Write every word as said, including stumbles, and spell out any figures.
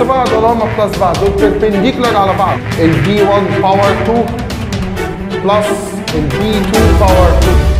بعض ولا هم بلس بعض؟ دول بيربنديكولار على بعض. ال بي واحد باور اتنين بلس ال بي اتنين باور اتنين.